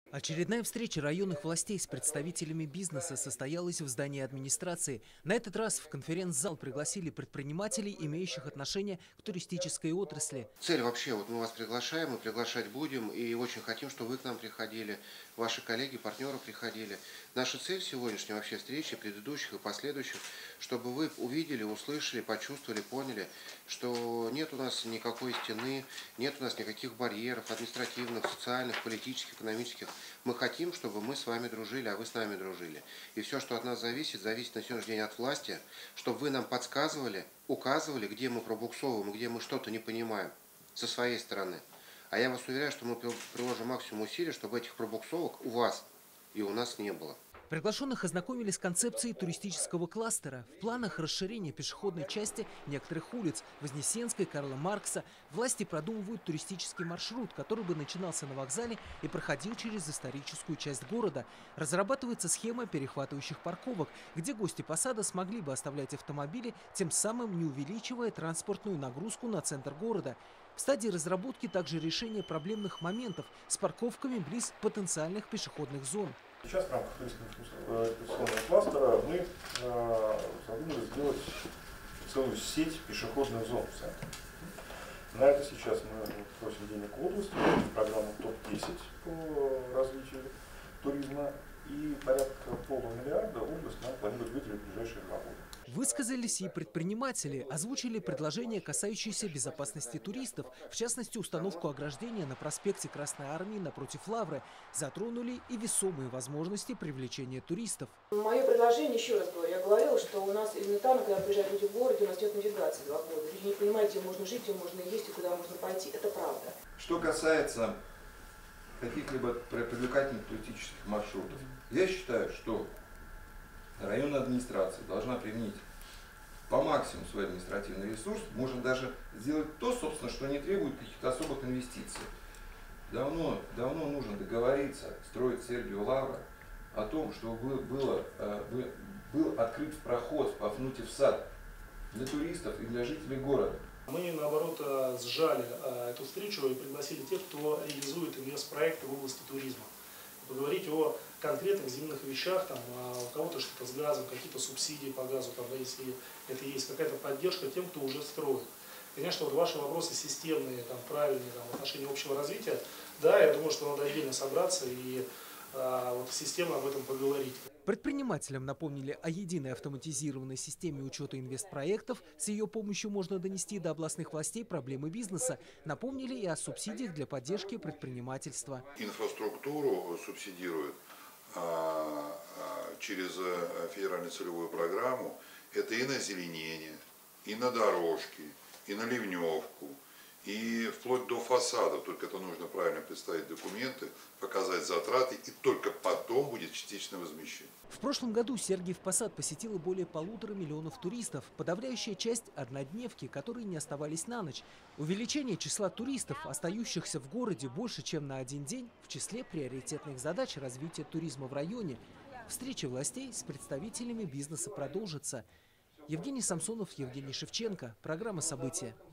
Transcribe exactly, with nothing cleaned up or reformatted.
Очередная встреча районных властей с представителями бизнеса состоялась в здании администрации. На этот раз в конференц-зал пригласили предпринимателей, имеющих отношение к туристической отрасли. Цель вообще, вот мы вас приглашаем, мы приглашать будем, и очень хотим, чтобы вы к нам приходили, ваши коллеги, партнеры приходили. Наша цель сегодняшней вообще встречи, предыдущих и последующих, чтобы вы увидели, услышали, почувствовали, поняли, что нет у нас никакой стены, нет у нас никаких барьеров административных, социальных, политических, экономических. Мы хотим, чтобы мы с вами дружили, а вы с нами дружили. И все, что от нас зависит, зависит на сегодняшний день от власти, чтобы вы нам подсказывали, указывали, где мы пробуксовываем, где мы что-то не понимаем со своей стороны. А я вас уверяю, что мы приложим максимум усилий, чтобы этих пробуксовок у вас и у нас не было. Приглашенных ознакомились с концепцией туристического кластера. В планах расширения пешеходной части некоторых улиц Вознесенской, Карла Маркса власти продумывают туристический маршрут, который бы начинался на вокзале и проходил через историческую часть города. Разрабатывается схема перехватывающих парковок, где гости посада смогли бы оставлять автомобили, тем самым не увеличивая транспортную нагрузку на центр города. В стадии разработки также решение проблемных моментов с парковками близ потенциальных пешеходных зон. Сейчас в рамках туристического кластера мы э, задумали сделать целую сеть пешеходных зон в центре. На это сейчас мы просим денег у области, программу топ десять по развитию туризма, и порядка полумиллиарда область нам планирует выделить в ближайшие два года. Высказались и предприниматели, озвучили предложения, касающиеся безопасности туристов, в частности, установку ограждения на проспекте Красной Армии напротив Лавры, затронули и весомые возможности привлечения туристов. Мое предложение, еще раз говорю, я говорила, что у нас элементарно, когда приезжают люди в городе, у нас нет навигации два года. Люди не понимают, где можно жить, где можно есть и куда можно пойти. Это правда. Что касается каких-либо привлекательных туристических маршрутов, я считаю, что районная администрация должна применить по максимуму свой административный ресурс, можно даже сделать то, собственно, что не требует каких-то особых инвестиций. Давно, давно нужно договориться, строить Сергию Лавра о том, чтобы было, было, был открыт проход в Пафнутьев сад для туристов и для жителей города. Мы, наоборот, сжали эту встречу и пригласили тех, кто реализует инвестпроекты в области туризма. Поговорить о конкретных земных вещах, там, у кого-то что-то с газом, какие-то субсидии по газу, там, если это есть какая-то поддержка тем, кто уже строит. Конечно, вот ваши вопросы системные, там, правильные, там, в отношении общего развития, да, я думаю, что надо отдельно собраться и а, вот, системно об этом поговорить. Предпринимателям напомнили о единой автоматизированной системе учета инвестпроектов. С ее помощью можно донести до областных властей проблемы бизнеса. Напомнили и о субсидиях для поддержки предпринимательства. Инфраструктуру субсидируют а, а, через федеральную целевую программу. Это и на озеленение, и на дорожки, и на ливневку, и вплоть до фасадов. Только это нужно правильно представить документы, показать затраты, и только потом будет частичное возмещение. В прошлом году Сергиев Посад посетило более полутора миллионов туристов. Подавляющая часть – однодневки, которые не оставались на ночь. Увеличение числа туристов, остающихся в городе больше, чем на один день, в числе приоритетных задач развития туризма в районе. Встреча властей с представителями бизнеса продолжится. Евгений Самсонов, Евгений Шевченко. Программа «События».